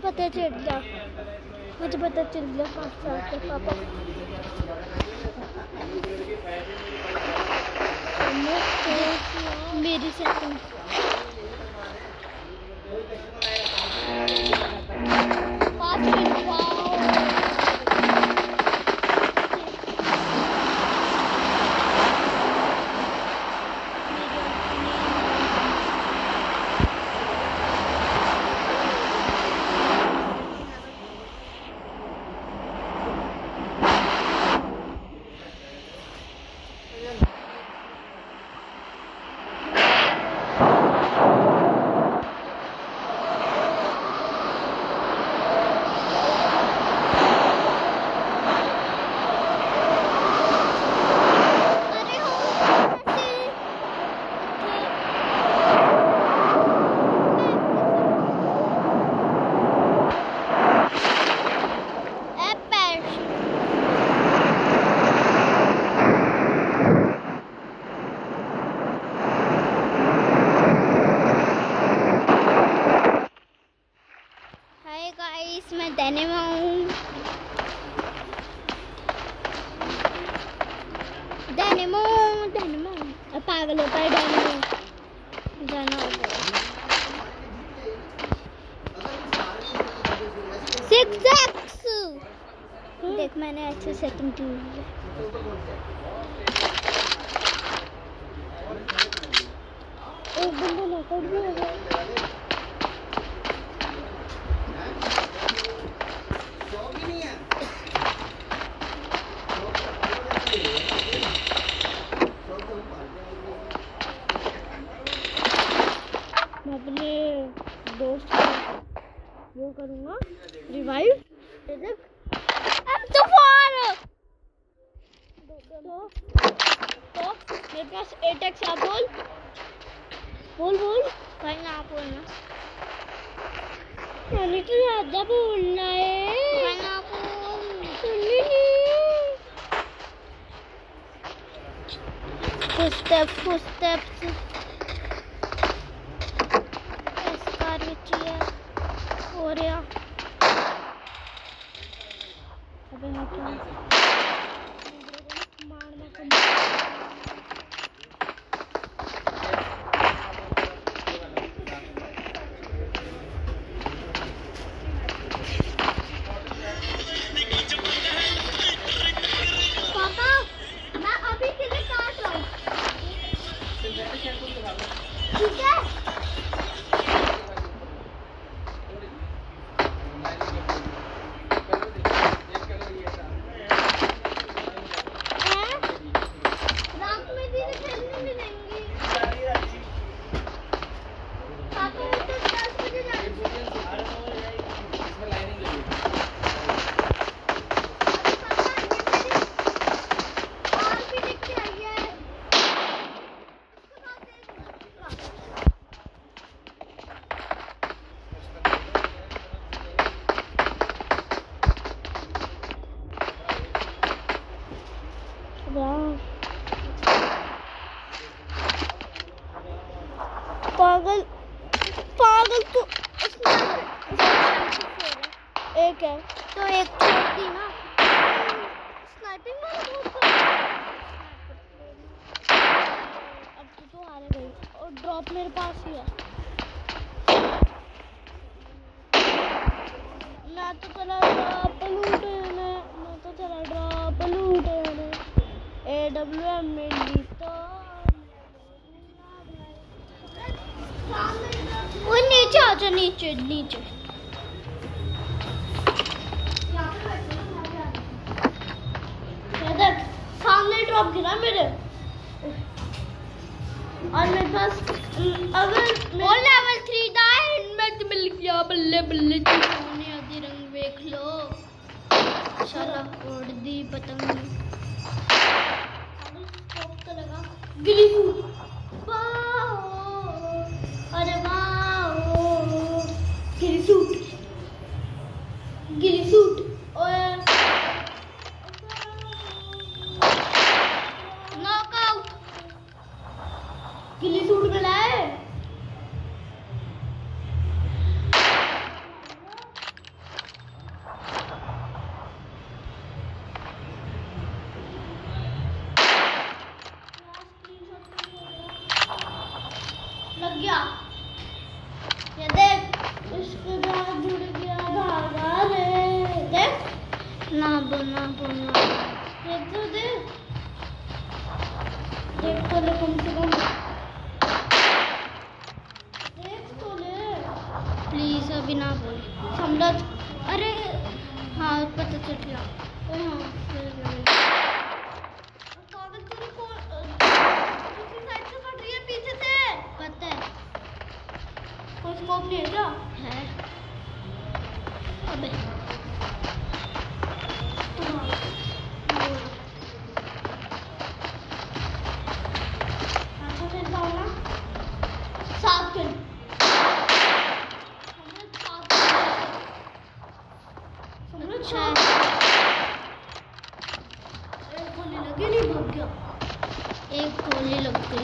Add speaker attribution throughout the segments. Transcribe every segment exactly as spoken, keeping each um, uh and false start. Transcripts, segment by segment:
Speaker 1: पता चल गया, मुझे पता चल गया पाँच साल के पापा। मेरी सेटिंग पाँच मिनट मैं देने में हूँ, देने में हूँ, देने में हूँ। अब पागल होता है देने में जाना होगा। सिक्स एक्स देख मैंने अच्छे सेटिंग की हुई है। एक बंदा नॉकआउट भी हो गया। मैं अपने दोस्त को वो करूँगा रिवाइव। अब तो फार तो तो मेरे पास एट एक्स आप बोल बोल बोल भाई ना आप बोलना यानी तो ज़्यादा बोलना है भाई ना बोल सुननी नहीं। फुटस्टेप फुटस्टेप्स हो रहा अबे मारना पापा मैं अभी के लिए काट रहा हूँ ठीक है। पागल पागल तो एक है तो एक छोटी ना स्नाइपिंग वाला अब तो तो हारे गई और ड्रॉप मेरे पास ही है। मैं तो चला ड्रॉप लूटने मैं तो चला ड्रॉप लूटने ए डब्ल्यू एम मिली तो वो नीचे आ जा नीचे नीचे देख सामने ड्रॉप गिरा मेरे और मेरे पास अगर वो लेवल थ्री का हेलमेट मिल गया बल्ले बल्ले सोने आदि रंग देख लो शाला उड़ दी पतंग लगा गिली अरे वाह गिली सूट गिली सूट नॉकआउट गिली सूट मिला है हाँ बोल सम्राट। अरे हाँ पता चल गया। अरे हाँ कागज तूने कौन दूसरी साइड से फट रही है पीछे से। पता है। कोई स्कोप नहीं है क्या? है। अबे अच्छा फिर जाओ ना। सात किल। अच्छा एक गोली लगी नहीं भाग गया। एक गोली लग गई।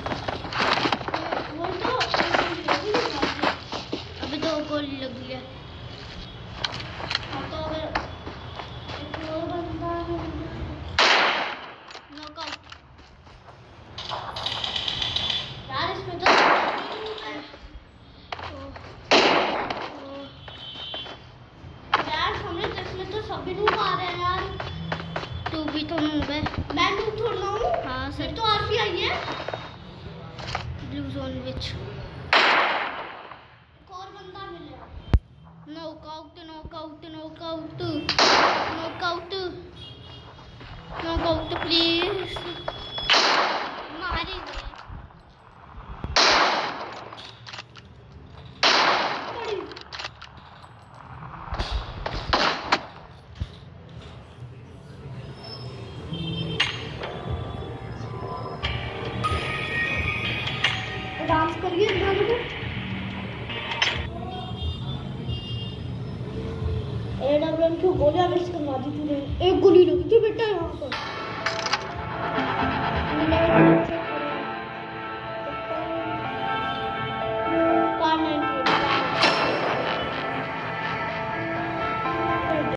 Speaker 1: वो तो एक गोली लगी नहीं भाग गया। अभी दो गोली लगी है। हाँ तो अगर एक और बंदा नॉकआउट। यार इसमें तो तो सभी नूब आ रहे हैं यार। तू भी तो नूब है। मैं नूब थोड़ा हूँ। हाँ सर तो आरपी आई है ब्लू जोन विच। एक और बंदा मिला। Knockout knockout knockout knockout knockout please. मारी गए। डांस करिए गाने पे। एडब्ल्यूएम क्यों गोली मिस करवा दी तूने? एक गोली लगी थी बेटा यहाँ पर।